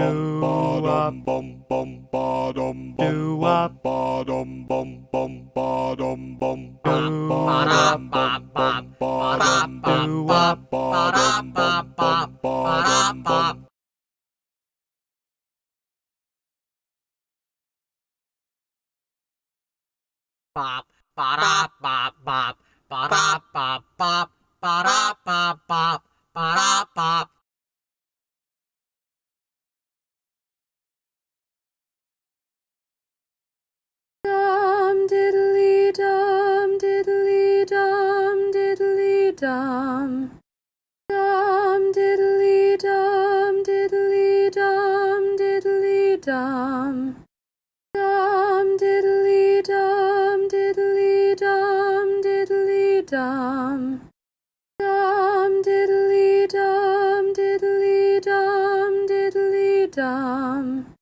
bum ba dum bum ba dum bum ba dum bum ba dum bum ba dum bum ba dum ba dum ba dum bum. Bop, ba-da, bop, bop, ba-da, bop, bop, ba-da, bop, bop, ba-da, bop. Dum diddly dum diddly dum diddly dum. Dum diddly dum diddly dum diddly dum. Dum diddly dum diddly dum diddly dum. Dum diddly dum diddly dum diddly dum.